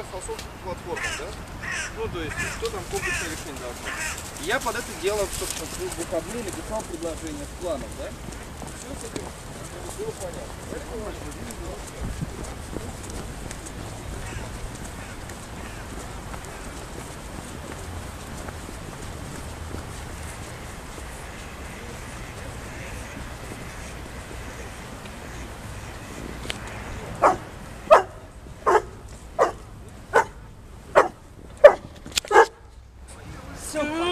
фасовка по платформам, да? Ну, то есть, что там комплексное решение должно быть. И я под это дело, собственно, в выходные написал предложение с планом, да? Все с этим было понятно. Все.